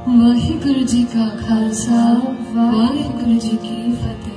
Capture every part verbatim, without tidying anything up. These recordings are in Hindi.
वाहिगुरु जी का खालसा, वाहिगुरु जी की फतेह।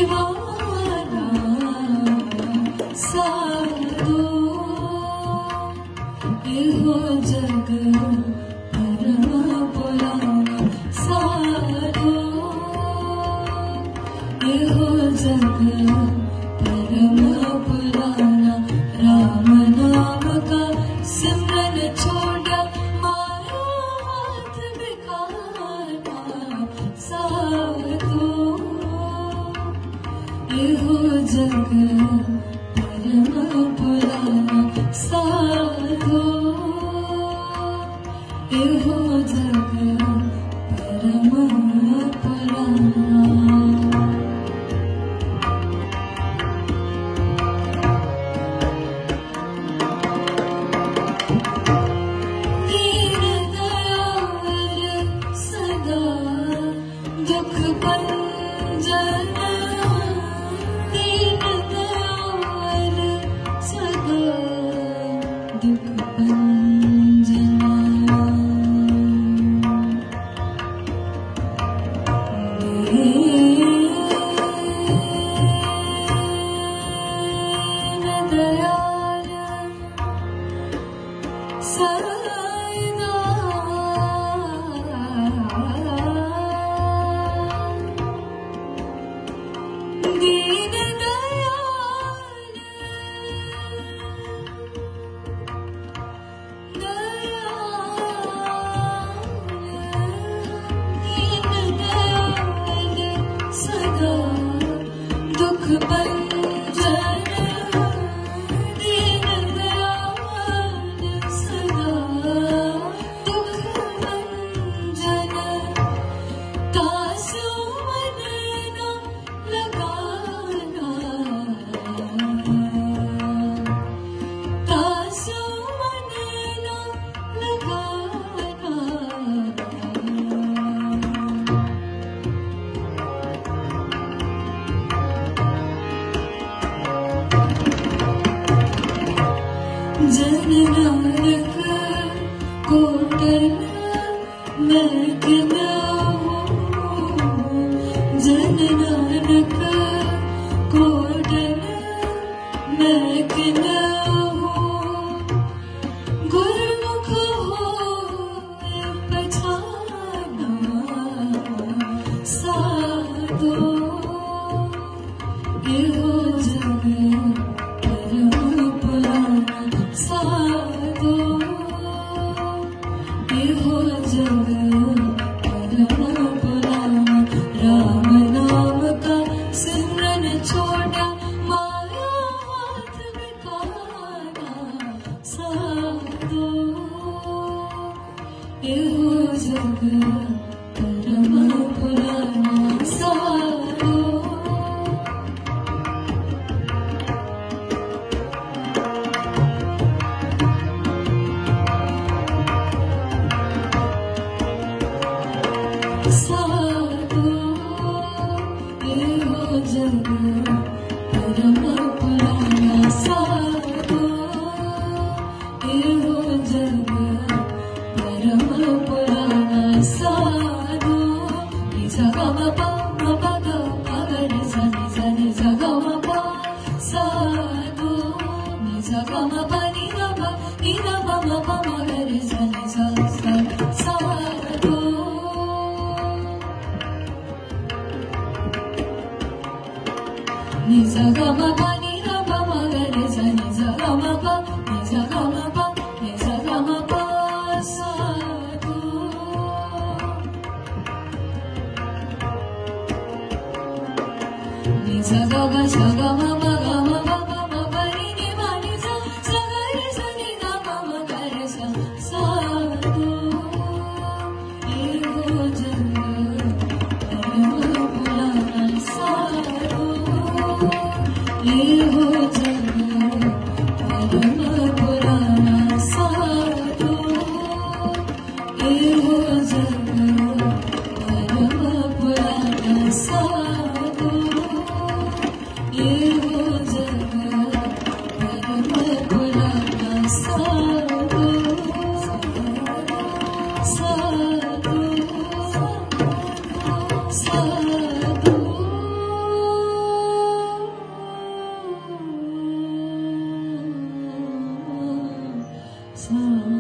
दीवाना साधो एहो जग परम पुराना साधो एहो जग परम पुराना राम नाम का सिमरन छोड़ा माया हाथ बिखाना साधो एहो जग परम पुराना साधो एहो जग परम पुराना दुख भंजन दीन दयाल सदा दुख भंजन दीन दयाल सदा दीन दयाल दीन दयाल सदा दुख भंजन दीन दयाल सदा दुख भंजन तासु मन न लगाना तासु मन न लगाना जन नानक कोटन मैं किना जन नानक कोटन मैं किना गुरमुख हो पछाना साधो एहो जग परम पुराना साधो एहो जग परम पुराना राम नाम का सिमरन छोड़ा माया हाथ बिखाना साधो एहो जग परम पुराना साधो साधो एहो जग परम पुराना साधो एहो जग परम पुराना साधो निजा ग म प म प ग प ग रे सा निजा निजा ग म प साधो निजा ग म प नि ग प नि ग प म प म ग रे सा निजा सा साधो निजा ग म प नि ग प म ग रे सा निजा ग म प निजा ग म प निजा ग म प साधो निजा ग ग स ग म म ग म प म म प रि नि म नि सा सा ग रे सा नि ग म म ग रे सा साधो एहो जग परम पुराना साधो एहो जग परम पुराना साधो एहो जग परम पुराना साधो एहो जग परम पुराना साधो साधो साधो सा